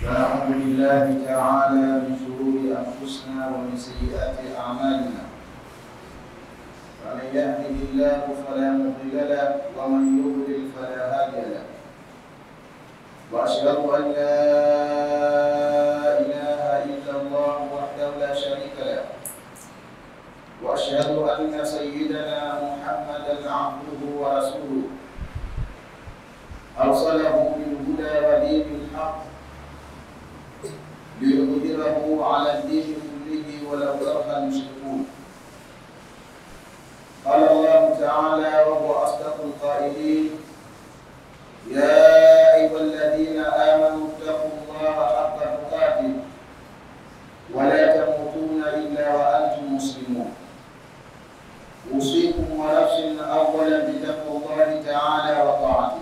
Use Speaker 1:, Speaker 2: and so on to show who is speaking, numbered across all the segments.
Speaker 1: ونعوذ بالله تعالى من شرور أنفسنا ومن سيئات أعمالنا. فمن يهده الله فلا مضل له ومن يضلل فلا هادي له. وأشهد أن لا إله إلا الله وحده لا شريك له. وأشهد أن سيدنا محمدا عبده ورسوله أرسله بالهدى ودين الحق ليظهره على الدين كله ولو كره المشركون. قال الله تعالى وهو أصدق القائلين: يا أيها الذين آمنوا اتقوا الله حق تقاته ولا تموتون إلا وأنتم مسلمون. أوصيكم ونفسي أولا بتقوى الله تعالى وطاعته.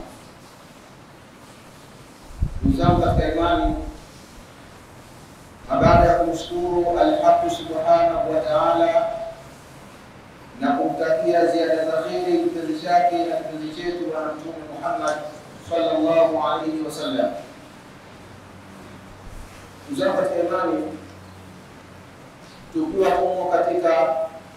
Speaker 1: Ndugu katika imani, baada ya kumshukuru Al-Haq Subhanahu wa Ta'ala na kumtakia ziada za kheri kipenzi chake na kipenzi chetu Bwana Mtume Muhammad sallallahu alaihi wasallam. Ndugu katika imani, tukiwa humo katika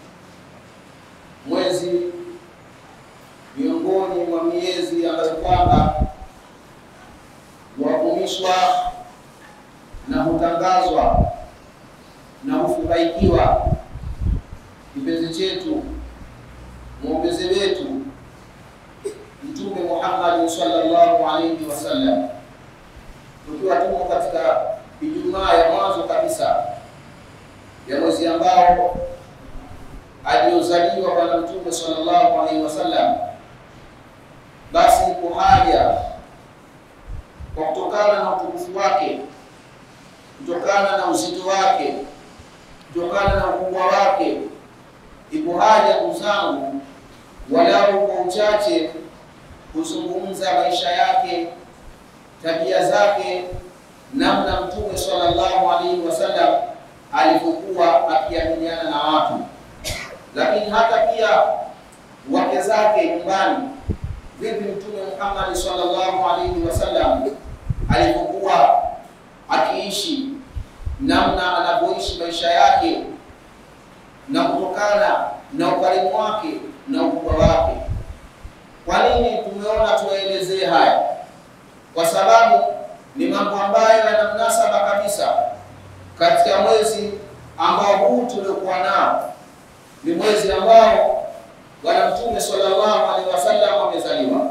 Speaker 1: mwezi miongoni mwa miezi ambayo kwamba huadhimishwa na hutangazwa na hufurahikiwa kipenzi chetu mwombezi wetu Mtume Muhammad sallallahu alaihi wasallam, tukiwa tumo katika Ijumaa ya mwanzo kabisa ya mwezi ambao aliozaliwa Bwana Mtume sallallahu alaihi wasallam. Basi kwa haja kwa kutokana na utukufu wake, kutokana na uzito wake, kutokana na ukubwa wake, ipo haja ndugu zangu walau kwa uchache kuzungumza maisha yake, tabia zake, namna Mtume sallallahu alaihi wasallam alipokuwa akiamiliana na watu, lakini hata pia wake zake nyumbani. Vipi Mtume Muhammad sallallahu alaihi wasallam alipokuwa akiishi, namna anavyoishi maisha yake, na kutokana na ukarimu wake na ukubwa wake. Kwa nini tumeona tuelezee haya? Kwa sababu ni mambo ambayo yana mnasaba kabisa katika mwezi ambao huu tuliokuwa nao. Ni mwezi ambao Bwana Mtume sallallahu alaihi wasallam amezaliwa.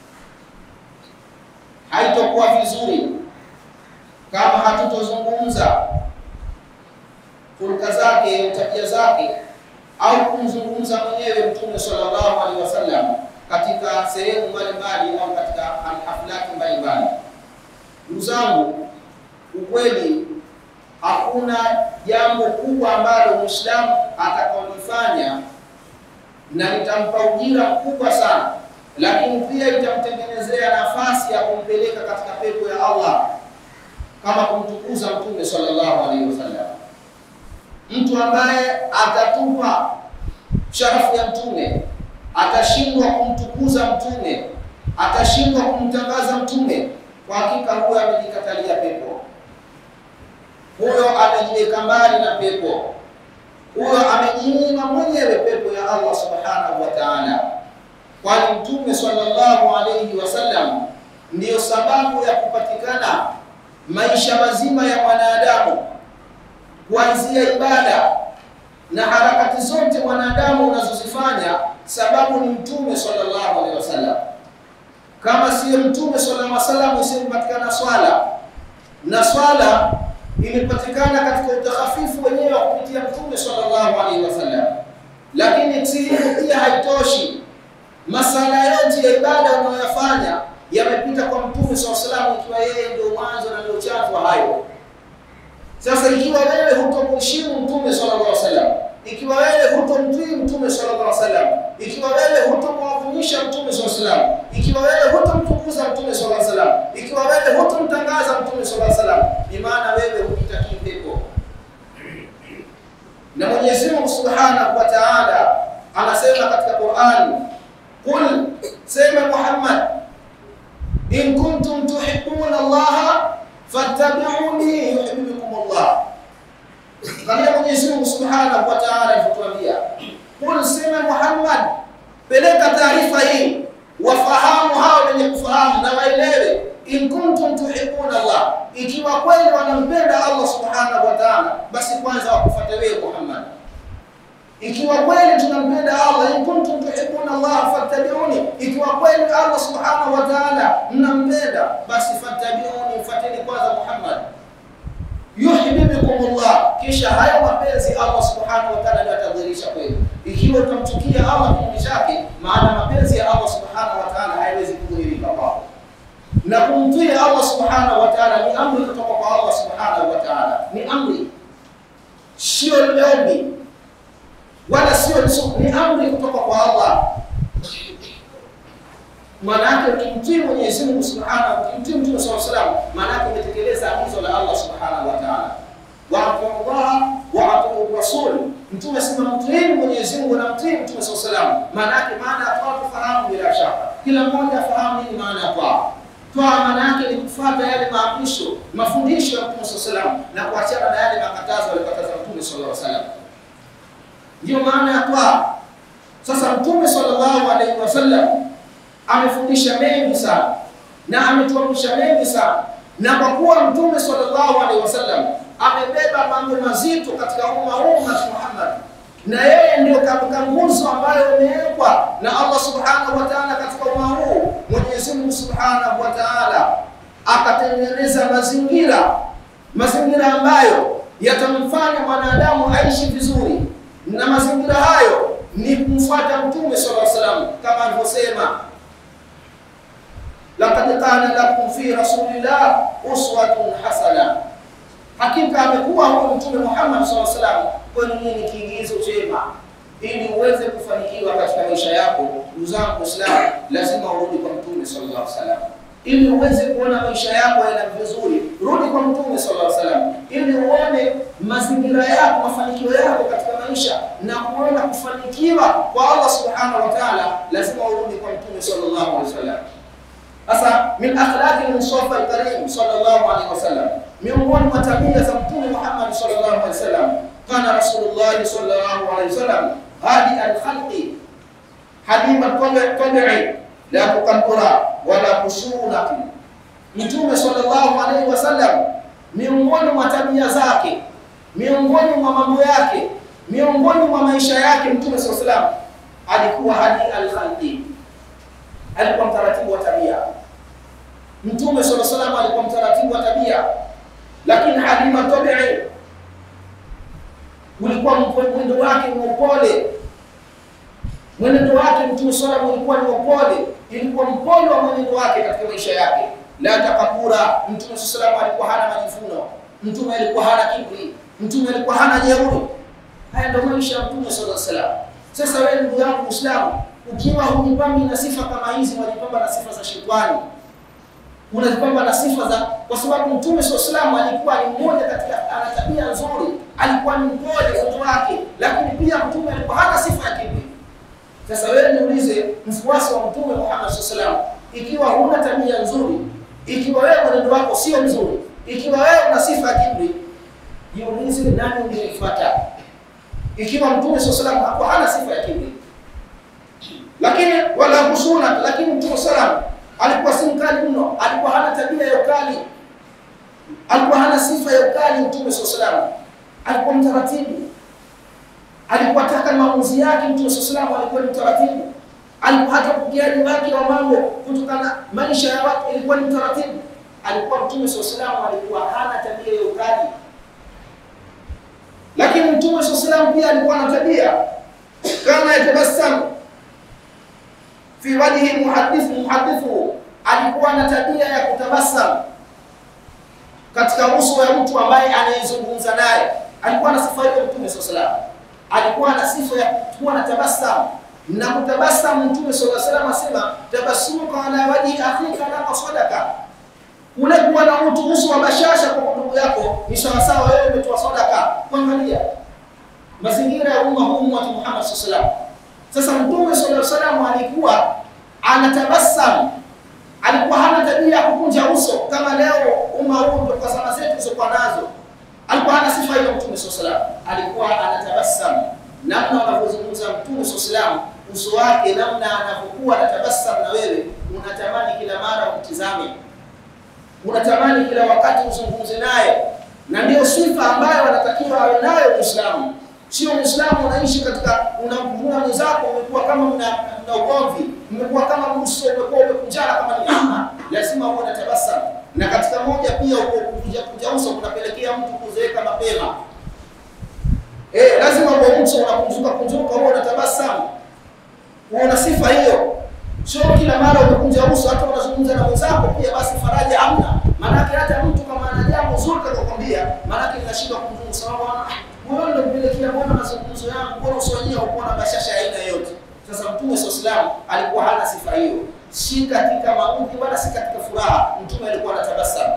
Speaker 1: Haitakuwa vizuri kama hatutozungumza hulka zake, tabia zake, au kumzungumza mwenyewe Mtume sallallahu alaihi wasallam katika sehemu mbalimbali au katika haflati mbalimbali. Ndugu zangu, ukweli hakuna jambo kubwa ambalo Muislamu atakaolifanya na litampa ujira mkubwa sana, lakini pia itamtengenezea nafasi ya kumpeleka katika pepo ya Allah kama kumtukuza Mtume sallallahu alaihi wasallam. Mtu ambaye atatupa sharafu ya Mtume, atashindwa kumtukuza Mtume, atashindwa kumtangaza Mtume, kwa hakika huyo amejikatalia pepo, huyo amejiweka mbali na pepo, huyo amejinyima mwenyewe pepo ya Allah subhanahu wa ta'ala. Kwani Mtume sallallahu alaihi wasallam ndiyo sababu ya kupatikana maisha mazima ya mwanadamu, kuanzia ibada na harakati zote mwanadamu unazozifanya, sababu ni Mtume sallallahu alaihi wasallam. Kama si Mtume sallallahu alaihi wasallam isingepatikana swala, na swala ilipatikana katika utakhafifu wenyewe kupitia Mtume sallallahu alaihi wasallam. Lakini pia haitoshi, masala yote ya ibada unayofanya yamepita kwa Mtume sallallahu alaihi wasallam, ikiwa yeye ndio mwanzo na ndio chanzo hayo. Sasa ikiwa wewe hutomheshimu Mtume sallallahu alaihi wasallam, ikiwa wewe hutomtii Mtume sallallahu alaihi wasallam, ikiwa wewe hutomwadhimisha Mtume sallallahu alaihi wasallam, ikiwa wewe hutomtukuza Mtume sallallahu alaihi wasallam, ikiwa wewe hutomtangaza Mtume sallallahu alaihi wasallam, ni maana wewe hujitakii pepo. Na Mwenyezi Mungu Subhanahu wa Ta'ala anasema katika Qur'an, "Qul sema Muhammad, in kuntum tuhibbuna Allah fattabi'uni Mwenyezi Mungu Subhanahu wa Ta'ala alipotuambia, "Qul sema Muhammad, peleka taarifa hii, wafahamu hao wenye kufahamu na waelewe, in kuntum tuhibbuna Allah, ikiwa kweli wanampenda Allah Subhanahu wa Ta'ala, basi kwanza wakufuate wewe Muhammad. Ikiwa kweli tunampenda Allah, in kuntum tuhibbuna Allah fattabi'uni, ikiwa kweli Allah Subhanahu wa Ta'ala mnampenda, basi fattabi'uni, mfuateni kwanza Muhammad. Yuhibbukumullah, kisha hayo mapenzi Allah Subhanahu wa Ta'ala yatadhihirisha kwenu. Ikiwa utamchukia Allah kinyume chake, maana mapenzi ya Allah Subhanahu wa Ta'ala hayawezi kudhihirika kwako. Na kumtii Allah Subhanahu wa Ta'ala ni amri kutoka kwa Allah Subhanahu wa Ta'ala, ni amri, sio ombi wala sio nusu, ni amri kutoka kwa Allah. Maana yake ukimtii Mwenyezi Mungu Subhanahu, ukimtii Mtume sallallahu alaihi wasallam, maana yake umetekeleza agizo la Allah Subhanahu wa Ta'ala. Wa Allah wa atiu rasul, Mtume sema mtii Mwenyezi Mungu na mtii Mtume sallallahu alaihi wasallam. Maana yake maana ya toa kufahamu bila shaka, kila mmoja afahamu nini maana ya toa. Toa maana yake ni kufuata yale maamrisho, mafundisho ya Mtume sallallahu alaihi wasallam na kuachana na yale makatazo aliyokataza Mtume sallallahu alaihi wasallam. Ndio maana ya toa. Sasa Mtume sallallahu alaihi wasallam amefundisha mengi sana na ametuamrisha mengi sana, na kwa kuwa Mtume sallallahu alaihi wasallam amebeba mambo mazito katika umma huu Muhammad, na yeye ndio nguzo ambayo imewekwa na Allah Subhanahu wa Ta'ala katika umma huu. Mwenyezi Mungu Subhanahu wa Ta'ala akatengeneza mazingira ambayo yatamfanya mwanadamu aishi vizuri, na mazingira hayo ni kumfuata Mtume sallallahu alaihi wasallam, kama alivyosema, laqad kana lakum fi rasulillah uswatun hasana, hakika amekuwa huyo Mtume Muhammad sallallahu alaihi wasallam kwenu nyinyi kiigizo chema. Ili uweze kufanikiwa katika maisha yako, ndugu zangu Waislamu, lazima urudi kwa Mtume sallallahu alaihi wasallam. Ili uweze kuona maisha yako yana vizuri, rudi kwa Mtume sallallahu alaihi wasallam. Ili uone mazingira yako, mafanikio yako katika maisha na kuona kufanikiwa kwa Allah Subhanahu wa Ta'ala, lazima urudi kwa Mtume sallallahu alaihi wasallam. Sasa min akhlaqi al-Mustafa al-Karim sallallahu alaihi wasallam, miongoni mwa tabia za Mtume Muhammad sallallahu alaihi wasallam, kana Rasulullah sallallahu alaihi wasallam hadi al-khalqi hadima tabi'i la tukabbura wala kushuna. Mtume sallallahu alaihi wasallam, miongoni mwa tabia zake, miongoni mwa mambo yake, miongoni mwa maisha yake, Mtume sallallahu alaihi wasallam alikuwa hadi al-khalqi, alikuwa mtaratibu wa tabia. Mtume sallallahu alaihi wasallam alikuwa mtaratibu wa tabia, lakini hadima tabi'i, ulikuwa mwendo wake ni upole. Mwenendo wake Mtume sallallahu alaihi wasallam ulikuwa ni upole, ilikuwa mpole wa mwenendo wake katika maisha yake. La takabura, Mtume sallallahu alaihi wasallam alikuwa hana majivuno, Mtume alikuwa hana kiburi, Mtume alikuwa hana jeuri. Haya ndio maisha ya Mtume sallallahu alaihi wasallam. Sasa wewe ndugu yangu Muislamu, ukiwa hujipambi na sifa kama hizi, unajipamba na sifa za shetani, unajipamba na sifa za, kwa sababu Mtume sallallahu alaihi wasallam alikuwa ni mmoja katika, ana tabia nzuri, alikuwa ni mpole watu wake, lakini pia Mtume alikuwa hana sifa ya kiburi. Sasa wewe niulize, mfuasi wa Mtume Muhammad sallallahu alaihi wasallam, ikiwa huna tabia nzuri, ikiwa wewe mwenendo wako sio mzuri, ikiwa wewe una sifa ya kiburi, jiulize nani ungefuata? Ikiwa Mtume sallallahu alaihi wasallam hakuwa hana sifa ya kiburi, lakini wala kusuna, lakini Mtume sallallahu alaihi wasallam alikuwa si mkali mno, alikuwa hana tabia ya ukali, alikuwa hana sifa ya ukali. Mtume sallallahu alaihi wasallam alikuwa mtaratibu, alikuwa taka maamuzi yake. Mtume sallallahu alaihi wasallam alikuwa ni mtaratibu, alikuwa hata upokeaji wake wa mambo kutokana maisha ya watu ilikuwa ni mtaratibu. Alikuwa Mtume sallallahu alaihi wasallam alikuwa hana tabia ya ukali, lakini Mtume sallallahu alaihi wasallam pia alikuwa na tabia, kama yatabasamu fi wajhi muhaddithu, alikuwa na tabia ya kutabasamu katika uso wa mtu ambaye anayezungumza naye. Alikuwa na sifa hiyo Mtume sallallahu alaihi wasallam, alikuwa na sifa ya kuwa na tabasamu. Na kutabasamu, Mtume sallallahu alaihi wasallam asema, tabasumuka ala wajhi akhika la sadaka, ule kuwa na mtu uso wa bashasha kwa ndugu yako ni sawa sawa wewe umetoa sadaka. Kuangalia mazingira ya umma huu wa Muhammad sallallahu alaihi wasallam. Sasa Mtume sallallahu alaihi wasallam alikuwa anatabasamu, alikuwa hana tabia ya kukunja uso kama leo umma huu kwa zama zetu zilizokuwa nazo. Alikuwa hana sifa hiyo Mtume sallallahu alaihi wasallam. Alikuwa anatabasamu. Namna unavyozungumza Mtume sallallahu alaihi wasallam, uso wake namna anapokuwa anatabasamu na wewe unatamani kila mara umtizame. Unatamani kila wakati uzungumze naye. Na ndio sifa ambayo anatakiwa awe nayo Muislamu. Sio Muislamu unaishi katika unamvuna mwenzako umekuwa kama una ugomvi, umekuwa kama mso umekuwa umekunjana kama ni ama. Lazima uwe unatabasamu. Na katika moja pia kuja uso kunapelekea mtu kuzeeka mapema. Lazima uwe mtu unakunjuka uwe unatabasamu. Uona sifa hiyo. Sio kila mara umekunja uso hata unazungumza na mwenzako pia basi faraja hamna. Maana hata mtu kama ana jambo zuri atakwambia, maana linashindwa kumzungumza sababu wewe ndio mpelekea bwana mazungumzo yangu, bora usionyeshe uko na bashasha aina yote. Sasa Mtume sallallahu alikuwa hana sifa hiyo. Si katika maudhi wala si katika furaha, Mtume alikuwa anatabasamu.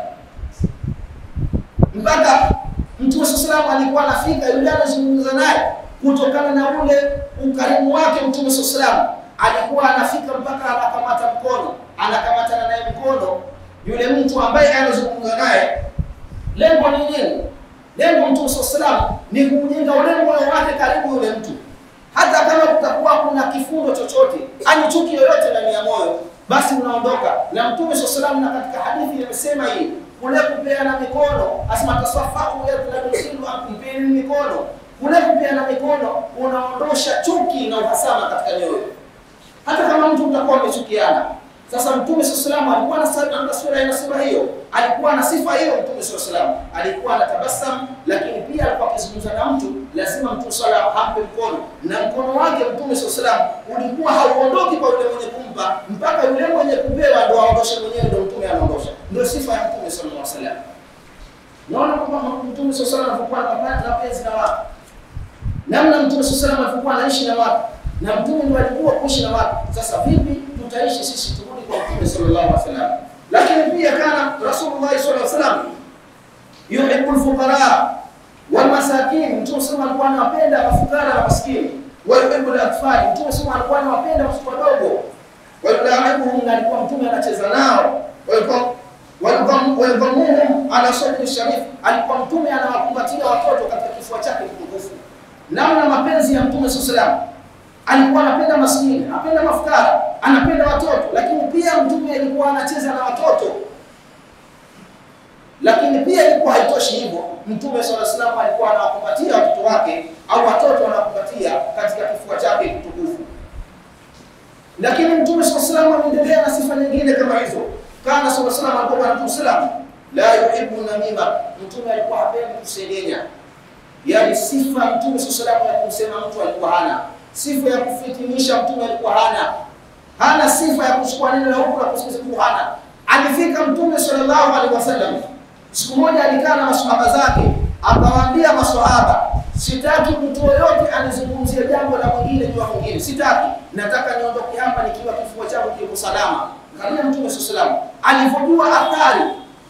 Speaker 1: Mpaka Mtume sallallahu alikuwa anafika yule anazungumza naye kutokana na ule ukarimu wake. Mtume sallallahu alikuwa anafika mpaka anakamata mkono, anakamatana naye mkono yule mtu ambaye anazungumza naye. Lengo ni nini? Lengo Mtume sallallahu ni kujenga ule moyo wake karibu yule mtu. Hata kama kutakuwa kuna kifundo chochote, ani chuki yoyote ndani ya moyo, basi unaondoka. Na Mtume sallallahu na katika hadithi imesema hii, kule kupeana mikono, asema tasafahu yadullu akumpeni mikono. Kule kupeana mikono unaondosha chuki na uhasama katika nyoyo. Hata kama mtu mtakuwa mmechukiana. Sasa Mtume sallallahu alikuwa na sura inasema hiyo. Alikuwa na sifa hiyo Mtume sallallahu. Alikuwa anatabasamu, lakini pia alikuwa akizungumza na mtu, lazima Mtume sallallahu ampe mkono. Na mkono wake Mtume sallallahu ulikuwa hauondoki kwa yule mwenye kumpa, mpaka yule mwenye kupewa ndio aondoshe mwenyewe, ndio Mtume anaondosha. Ndio sifa ya Mtume sallallahu alaihi wasallam. Naona kwamba Mtume sallallahu alikuwa anapata mapenzi na watu. Namna Mtume sallallahu alikuwa anaishi na watu. Na Mtume ndiye alikuwa kuishi na watu. Sasa vipi tutaishi sisi turudi kwa Mtume sallallahu alaihi wasallam? Lakini pia kana Rasulullah sallallahu alaihi wasallam yuhibbul fuqara wal masakin. Mtume sallallahu alikuwa anapenda mafukara na maskini. Wa yuhibbul atfal. Mtume sallallahu alikuwa anapenda watoto wadogo. Wa yulahibuhum, alikuwa Mtume anacheza nao. Walidhamuhum ala sadri sharif. Alikuwa Mtume anawakumbatia watoto katika kifua chake kitukufu. Namna mapenzi ya Mtume sallallahu alaihi wasallam, alikuwa anapenda maskini, anapenda mafukara, anapenda watoto, lakini pia Mtume alikuwa anacheza na watoto. Lakini pia ilikuwa haitoshi hivyo, Mtume sallallahu alaihi wasallam alikuwa anawakumbatia watoto wake au watoto anawakumbatia katika kifua chake kitukufu. Lakini Mtume sallallahu alaihi wasallam anaendelea na sifa nyingine kama hizo. Kana sallallahu alaihi wasallam alikuwa anatusallam la yuhibbu namima. Mtume alikuwa hapendi kusengenya. Yaani sifa Mtume sallallahu alaihi wasallam ya kumsema mtu alikuwa hana. Sifa ya kufitinisha Mtume alikuwa hana. Hana sifa ya kuchukua neno la huko na kusikiza tu hana. Alifika Mtume sallallahu alaihi wasallam. Siku moja alikaa na maswahaba zake, akawaambia maswahaba, sitaki mtu yoyote anizungumzie jambo la mwingine juu ya mwingine. Sitaki. Nataka niondoke hapa nikiwa kifua changu kiko salama. Kabla Mtume sallallahu alaihi wasallam alipojua athari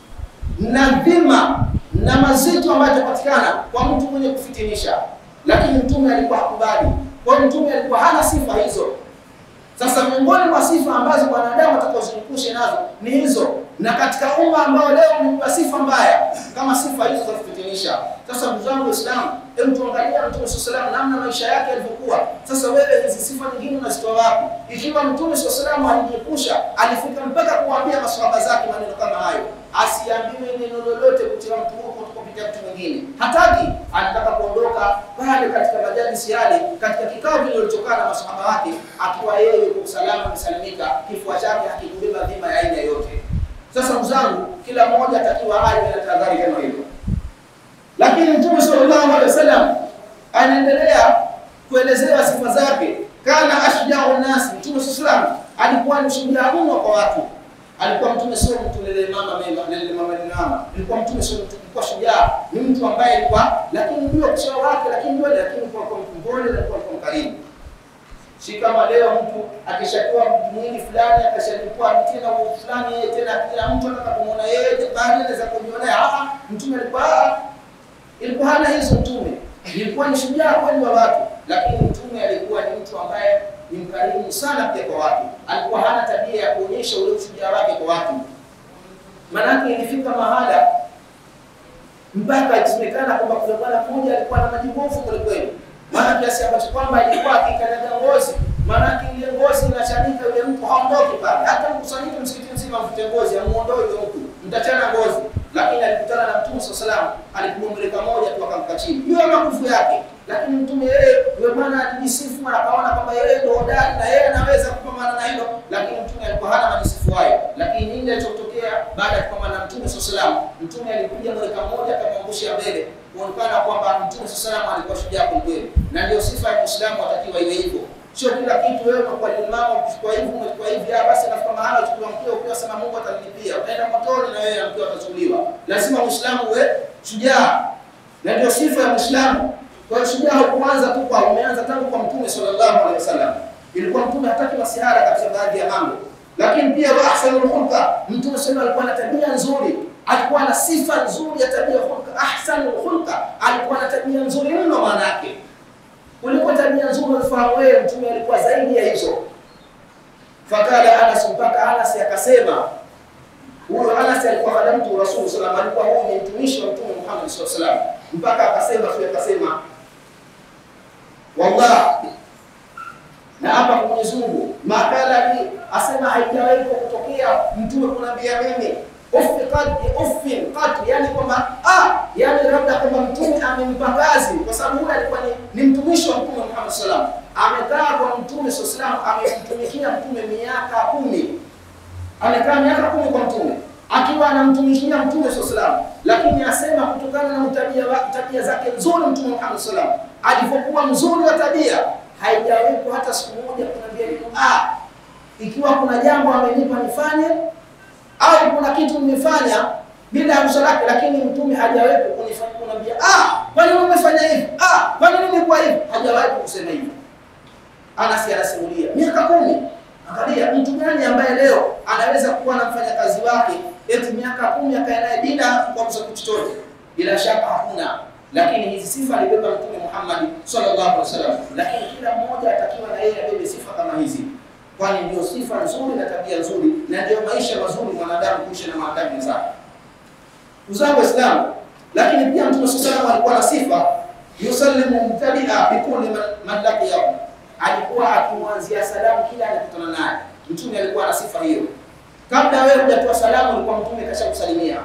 Speaker 1: na dhima na mazito ambayo yatapatikana kwa mtu mwenye kufitinisha, lakini Mtume alikuwa hakubali. Kwa Mtume alikuwa hana sifa hizo. Sasa miongoni mwa sifa ambazo wanadamu watakaozikushe nazo ni hizo. Na katika umma ambao leo ni sifa mbaya kama sifa hizo za kufitinisha. Sasa ndugu zangu Waislamu, hebu tuangalie Mtume sallallahu namna maisha yake yalivyokuwa. Sasa wewe hizi sifa nyingine unazitoa wapi? Ikiwa Mtume sallallahu alijiepusha, alifika mpaka kuambia maswahaba zake maneno kama hayo, asiambiwe neno lolote kutoka mtu huko kupitia mtu mwingine. Hataki, anataka kuondoka pale katika majalisi yale, katika kikao kilichotokana na maswahaba wake, akiwa yeye yuko salama msalimika, kifua chake hakikubeba dhima ya aina yote. Sasa mzangu, kila mmoja atakiwa awe na tahadhari kama hilo. Lakini Mtume sallallahu alaihi wasallam anaendelea kuelezea sifa zake. Kana ashja'u nas. Mtume sallallahu alikuwa ni shujaa mno kwa watu. Alikuwa Mtume sio mtu lele mama mama. Alikuwa Mtume sio mtu kwa shujaa, ni mtu ambaye alikuwa lakini ndio kisha wake, lakini kwa mpole na kwa mkarimu. Si kama leo mtu akishakuwa mwili fulani akashachukua tena fulani yeye tena kila mtu anataka kumuona yeye baada anaweza kujionea. Mtume ilikuwa hana hizo. Mtume ilikuwa ni shujaa kweli wa watu, lakini Mtume alikuwa ni mtu ambaye ni mkarimu sana pia kwa watu. Alikuwa hana tabia ya kuonyesha ule ushujaa wake kwa watu. Maana ilifika mahala mpaka isemekana kwamba kuna bwana mmoja alikuwa na majibofu kweli kweli, maana kiasi ambacho kwamba alikuwa akikanyaga ngozi, maana ile ngozi inachanika, yule mtu haondoki pale, hata mkusanyiko msikiti mzima mvute ngozi amuondoe yule mtu, mtachana ngozi. Lakini alikutana na Mtume sallallahu alaihi wasallam, alipomweleka moja tu akamka chini, hiyo makufu yake. Lakini Mtume yule bwana alijisifu na akaona kwamba yeye ndio hodari na yeye anaweza kupambana na hilo, lakini Mtume alikuwa hana majisifu hayo. Lakini nini kilichotokea baada ya kupambana na Mtume sallallahu alaihi wasallam? Mtume alikuja mweleka moja akamwangusha mbele, kuonekana kwamba Mtume sallallahu alaihi wasallam alikuwa shujaa kweli, na ndio sifa ya Muislamu atakiwa iwe hivyo. Sio kila kitu wewe unakuwa ni mama ukishukua hivi umechukua hivi, basi nafika mahala uchukua mkeo ukiwa sema Mungu atanilipia, utaenda motoni na wewe mkeo atachukuliwa. Lazima Muislamu uwe shujaa, na ndio sifa ya Muislamu. Kwa shujaa huanza tu kwa umeanza tangu kwa Mtume sallallahu alaihi wasallam. Ilikuwa Mtume hataki masihara katika baadhi ya mambo, lakini pia wa ahsanul khulqa, Mtume sallallahu alikuwa na tabia nzuri, alikuwa na sifa nzuri ya tabia khulqa. Ahsanul khulqa, alikuwa na tabia nzuri mno, maana yake kuliko tabia nzuri unafahamu wewe, Mtume alikuwa zaidi ya hizo. Fakala Anas, mpaka Anas akasema, huyo Anas alikuwa khadamtu Rasul sallallahu alaihi wasallam, alikuwa huyo ni mtumishi wa Mtume Muhammad sallallahu alaihi wasallam, mpaka akasema wallahi, na hapa kwa Mwenyezi Mungu, makala ni asema haijawahi kutokea Mtume kunambia mimi uffin qat, yani kwamba yani labda kwamba Mtume amempa kazi, kwa sababu huyu alikuwa ni mtumishi wa Mtume Muhammad sallallahu alaihi wasallam. Amekaa kwa Mtume sallallahu alaihi wasallam, amemtumikia Mtume miaka 10. Amekaa miaka 10 kwa Mtume, akiwa anamtumikia Mtume sallallahu alaihi wasallam. Lakini asema kutokana na tabia zake nzuri Mtume Muhammad sallallahu alaihi wasallam, alipokuwa mzuri wa tabia, haijawahi hata siku moja kunambia ikiwa kuna jambo amenipa nifanye au kuna kitu nimefanya bila ruhusa lake, lakini Mtume hajawahi kunambia kwa nini umefanya hivi, kwa nini nimekuwa hivi, hajawahi kusema hivyo. Anas anasimulia miaka 10. Angalia mtu gani ambaye leo anaweza kuwa na mfanyakazi wake eti miaka 10 akae naye bila kumwamsha chochote? Bila shaka hakuna. Lakini hizi sifa alibeba Mtume Muhammad sallallahu alaihi wasallam, lakini kila mmoja atakiwa na yeye abebe sifa kama hizi, kwani ndio sifa nzuri na tabia nzuri, na ndio maisha mazuri mwanadamu kuishi na maadabu wenzake. Uzao wa Islam. Lakini pia Mtume sallallahu alaihi wasallam alikuwa na sifa yusallimu mubtadi'a bi kulli man laqiyahu, alikuwa akimwanzia salamu kila anakutana naye. Mtume alikuwa na sifa hiyo, kabla wewe hujatoa salamu alikuwa Mtume kashakusalimia.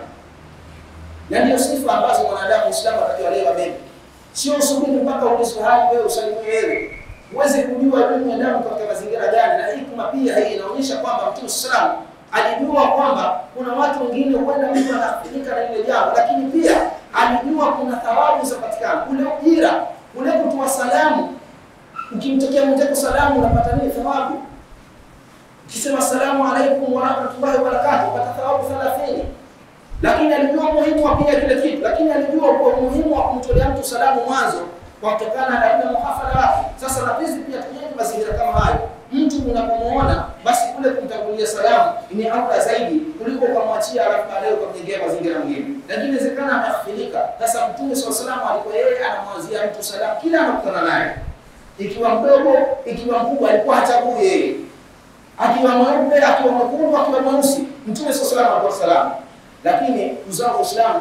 Speaker 1: Na ndio sifa ambazo mwanadamu Muislamu atakiwa leo abebe. Sio usubiri mpaka uulizwe hali wewe usalimie wewe. Uweze kujua yule mwanadamu katika mazingira gani, na hikma pia hii inaonyesha kwamba Mtume sallallahu alijua kwamba kuna watu wengine huenda mtu anafikika na ile jambo, lakini pia alijua kuna thawabu za patikana. Ule ujira, ule kutoa salamu, ukimtokea mwenzako salamu unapata nini? Thawabu. Ukisema asalamu alaykum wa rahmatullahi wa barakatuh unapata thawabu 30. Lakini alijua umuhimu wa pia kile kitu, lakini alijua umuhimu wa kumtolea mtu salamu mwanzo kwa kutokana na ile muhafala wake. Sasa na hizi pia tujenge mazingira kama hayo. Mtu unapomuona basi kule kumtangulia salamu ni aula zaidi kuliko kumwachia alafu baadaye kumjengea mazingira mengine. Lakini inawezekana ameathirika. Sasa Mtume sallallahu alaihi wasallam alikuwa yeye anamwanzia mtu salamu kila anakutana naye. Ikiwa mdogo, ikiwa mkubwa, alikuwa hachagui yeye. Akiwa mweupe, akiwa mwekundu, akiwa mweusi, Mtume sallallahu alaihi wasallam alikuwa salamu. Lakini uzao wa Uislamu,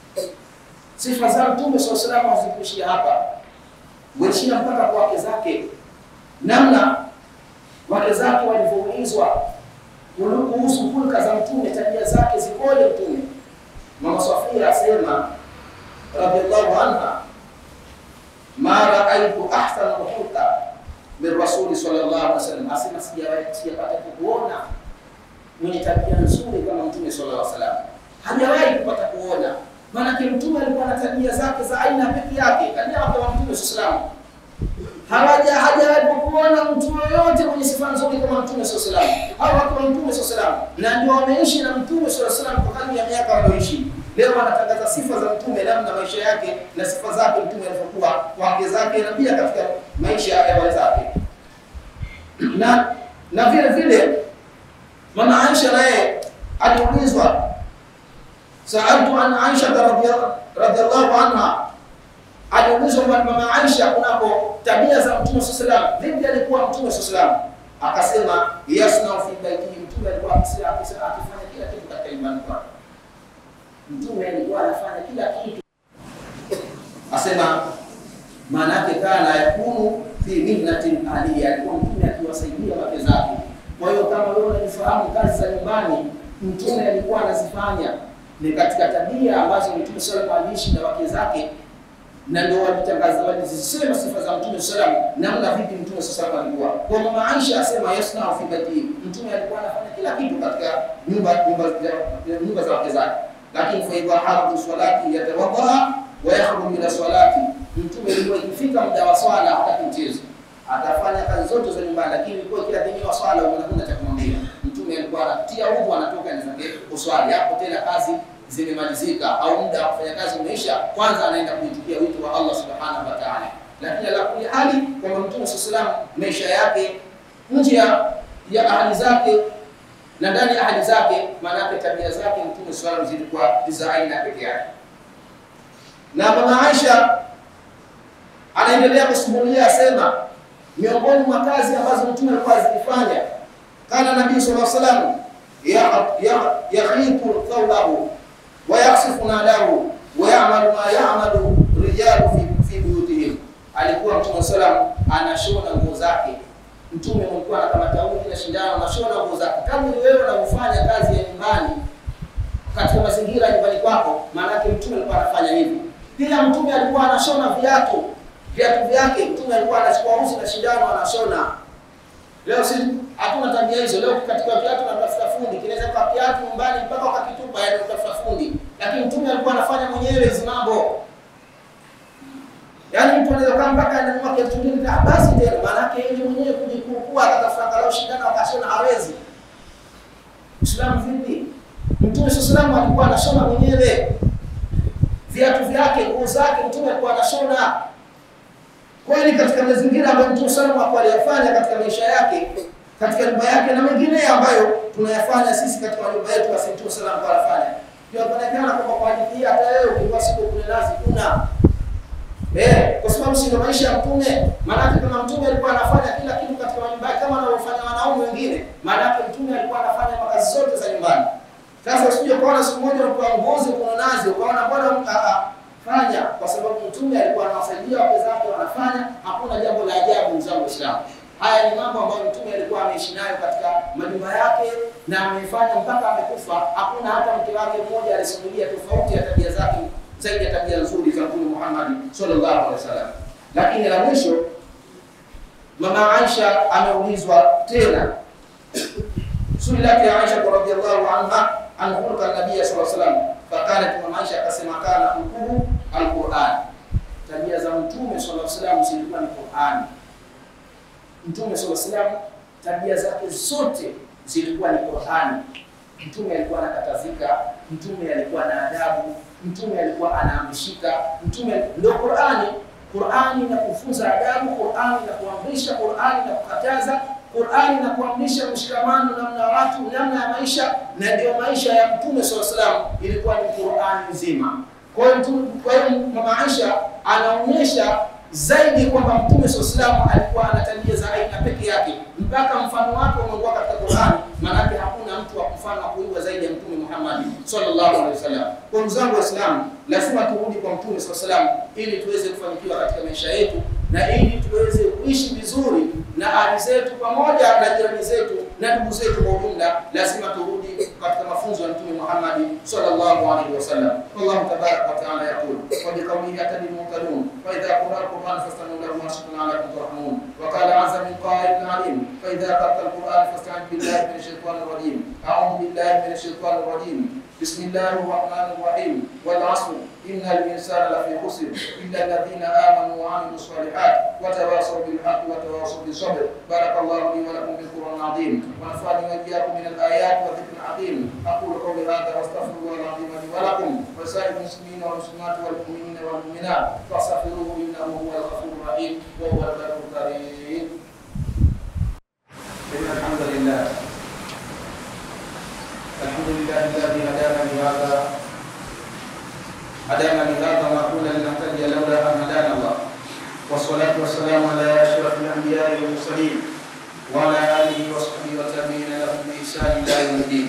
Speaker 1: sifa za Mtume sallallahu alaihi wasallam hazikuishia hapa. Weshia mpaka kwa wake zake, namna wake zake walivyoulizwa kuhusu hulka za Mtume, tabia zake zikoje Mtume. Mama Safia asema radhiallahu anha, ma ra'aytu ahsana hulka min Rasul sallallahu alaihi wasallam, asema sijapata kuona mwenye tabia nzuri kama Mtume sallallahu alaihi wasallam. Hajawahi kupata kuona, maana Mtume alikuwa na tabia zake za aina pekee yake. Kadia wake wa Mtume sallallahu alaihi wasallam hajawahi kuona mtu yoyote mwenye sifa nzuri kama Mtume sallallahu alaihi wasallam. Hao wake wa Mtume sallallahu alaihi wasallam na ndio wameishi na Mtume sallallahu alaihi wasallam kwa kadri ya miaka walioishi. Leo wanatangaza sifa za Mtume, namna maisha yake na sifa zake Mtume alivyokuwa, wake zake na pia katika maisha ya wale zake. Na vile vile Mama Aisha naye aliulizwa, sa'altu an Aisha radhiallahu anha, aliulizwa Mama Aisha kunako tabia za Mtume sallallahu alaihi wasallam, vipi alikuwa Mtume sallallahu alaihi wasallam? Akasema yasna fi baitihi, Mtume alikuwa akifanya kila kitu katika nyumbani kwake. Mtume alikuwa anafanya kila kitu Asema maana yake kana yakunu fi minnatin aliyya, alikuwa mtume akiwasaidia wake zake. Kwa hiyo kama wewe unafahamu kazi za nyumbani mtume alikuwa anazifanya, ni katika tabia ambazo Mtume sallallahu alaihi wasallam aliishi na wake zake, na ndio walitangaza walizisema sifa za Mtume sallallahu alaihi wasallam, namna vipi Mtume sallallahu alaihi wasallam alikuwa. Kwa mama Aisha asema yasna fi baiti, mtume alikuwa anafanya kila kitu katika nyumba za wake zake. Lakini fa idha hadhu salati yatawadha wa yakhruju min salati, mtume alikuwa ikifika muda wa swala hataki mchezo, atafanya kazi zote za nyumbani, lakini ilikuwa kila dini wa swala unakuwa cha kumwambia. Mtume alikuwa anatia udhu, anatoka na zake uswali, hapo tena kazi zimemalizika au muda wa kufanya kazi umeisha, kwanza anaenda kuitikia wito wa Allah subhanahu wa ta'ala. Lakini ala kulli hali kwamba Mtume sallallahu maisha yake nje ya ahli zake na ndani ya ahli zake, maana yake tabia zake Mtume sallallahu zilikuwa za aina pekee yake. Na mama Aisha anaendelea kusimulia, asema miongoni mwa kazi ambazo Mtume alikuwa azifanya, kana Nabii sallallahu alaihi wasallam yaqitu thawbahu wa yaksifu nalahu wa ya'malu ma ya'malu rijalu fi buyutihim. Alikuwa Mtume sallallahu anashona nguo zake. Mtume alikuwa anakamata uji na shindano, anashona nguo zake. Kama wewe unafanya kazi ya nyumbani katika mazingira ya nyumbani kwako, maana yake Mtume alikuwa anafanya hivi. Pia Mtume alikuwa anashona viatu vyake. Mtume alikuwa anachukua uzi na shindano anashona. Leo sisi hatuna tabia hizo. Leo katika viatu tunatafuta fundi, kinaweza kwa viatu nyumbani mpaka wakakitupa yaani utafuta fundi. Lakini Mtume alikuwa anafanya mwenyewe hizo mambo. Yaani mtu anaweza kama mpaka ananunua kiatu kingine basi tena, maana yake yeye mwenyewe kujikukua akatafuta kalau shindano akashona hawezi. Uislamu vipi? Mtume sallallahu alikuwa anashona mwenyewe viatu vyake, nguo zake Mtume alikuwa anashona. Kwani katika mazingira ambayo Mtume sallallahu alikuwa aliyafanya katika maisha yake, katika nyumba yake na mengine ambayo tunayafanya sisi katika nyumba yetu, basi Mtume sallallahu alikuwa anafanya. Ndio kuonekana kwamba kwa hadithi hata leo kwa siku kule nazi kuna kwa sababu sio maisha ya Mtume. Maana kama Mtume alikuwa anafanya kila kitu katika nyumba yake kama anavyofanya wanaume wengine, maana Mtume alikuwa anafanya kazi zote za nyumbani. Sasa usije kuona siku moja unapoa ngozi kuna nazi ukaona bwana fanya, kwa sababu Mtume alikuwa anawasaidia wake zake wanafanya, hakuna jambo la ajabu mzangu Islam. Haya ni mambo ambayo Mtume alikuwa ameishi nayo katika majumba yake na amefanya mpaka amekufa. Hakuna hata mke wake mmoja alisimulia tofauti ya tabia zake zaidi ya tabia nzuri za Mtume Muhammad sallallahu alaihi wasallam. Lakini la mwisho, mama Aisha ameulizwa tena swali lake Aisha radhiyallahu anha an khulqa nabii sallallahu alaihi wasallam, fakana mama Aisha akasema kana hukumu alquran, tabia za Mtume sallallahu alaihi wasallam zilikuwa ni Qur'an. Mtume sallallahu alaihi wasallam tabia zake zote zilikuwa ni Qur'an. Mtume alikuwa anakatazika, Mtume alikuwa na adabu, Mtume alikuwa anaamrishika. Mtume ndio Qur'ani na kufunza adabu, Qur'ani na kuamrisha, Qur'ani na kukataza, Qur'ani na kuamrisha mshikamano namna watu, namna ya maisha, na ndio maisha ya Mtume sallallahu alaihi wasallam ilikuwa ni Qur'ani nzima. Kwa hiyo mama Aisha anaonyesha zaidi kwamba Mtume sallallahu alaihi wasallam alikuwa ana tabia za aina pekee yake, mpaka mfano wake umekuwa katika Qur'ani. Maana hakuna mtu wa mfano kuiga zaidi ya Mtume Muhammad sallallahu alaihi wasallam. Kwa mzangu wa Islam, lazima turudi kwa Mtume sallallahu alaihi wasallam ili tuweze kufanikiwa katika maisha yetu na ili tuweze kuishi vizuri na ahli zetu pamoja na jirani zetu na ndugu zetu kwa ujumla. Lazima turudi katika mafunzo ya Mtume Muhammad sallallahu alaihi wasallam. Allah tabaraka wa taala yaqul wa biqawlihi atadil muqadun fa idha qara al-Qur'an fastami'u lahu wasbiru la'allakum turhamun wa qala 'azza min qa'ilin 'alim fa idha qara'ta al-Qur'an fasta'id billahi minash shaitanir rajim a'udhu billahi minash shaitanir rajim bismillahir rahmanir rahim wal 'asr innal insana lafi khusr illa alladhina amanu wa 'amilus salihat wa tawasaw bil haqqi wa tawasaw bis sabr. Barakallahu li wa lakum bil Qur'anil 'azim wa nafa'ani wa iyyakum min al-ayat wa dhikril 'azim. أقول قولي هذا وأستغفر الله العظيم لي ولكم ولسائر المسلمين والمسلمات والمؤمنين والمؤمنات فاستغفروه إنه هو الغفور الرحيم وهو البر الكريم. إن الحمد لله الذي هدانا لهذا ما كنا لنهتدي لولا أن هدانا الله، والصلاة والسلام على أشرف الأنبياء والمرسلين وعلى آله وصحبه والتابعين لهم بإحسان إلى يوم الدين.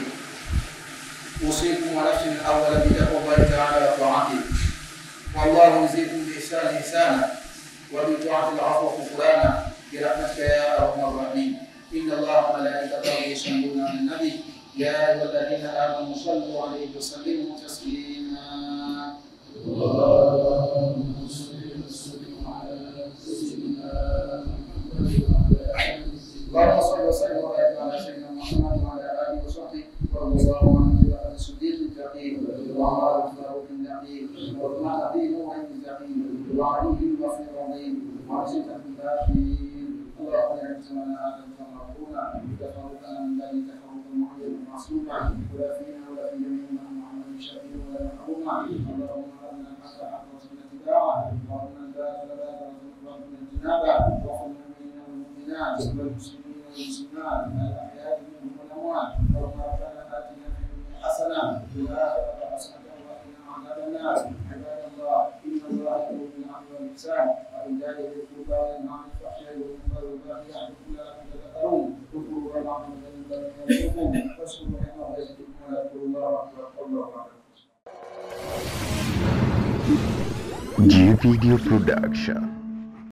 Speaker 1: أوصيكم ونفسي الأول بتقوى الله تعالى وطاعته، والله يزيدكم بإحسان بالإحسان إحسانا وبالطاعة العفو غفرانا برحمتك يا أرحم الراحمين. إن الله وملائكته يصلون على النبي يا أيها الذين آمنوا صلوا عليه وسلموا تسليما. اللهم صل وسلم على سيدنا اللهم صل وسلم وبارك على سيدنا محمد وعلى آله وصحبه ورضي الله عن أبي الصديق الكريم وعمر الفاروق النعيم وعثمان أبي نوح الزعيم وعلي الغفور الرحيم وعزيز الباقين. اللهم لا تنسنا هذا تفرقنا تفرقنا من بين تفرق المعين معصوما ولا فينا ولا في جميعنا محمد شفيع ولا محروما. اللهم ارنا الحق حق وارزقنا اتباعه وارنا الباطل باطلا وارزقنا اجتنابه واغفر للمؤمنين والمؤمنات والمسلمين والمسلمات الاحياء منهم والاموات. اللهم ربنا اتنا في الدنيا حسنه وفي الاخره حسنه وقنا عذاب النار. عباد الله ان الله يامر بالعدل والاحسان وايتاء ذي القربى وينهى عن الفحشاء والمنكر والبغي يعظكم لعلكم تذكرون. اذكروا الله العظيم يذكركم واشكروا نعمه يزدكم واذكروا الله اكبر والله اكبر.
Speaker 2: G Video Production.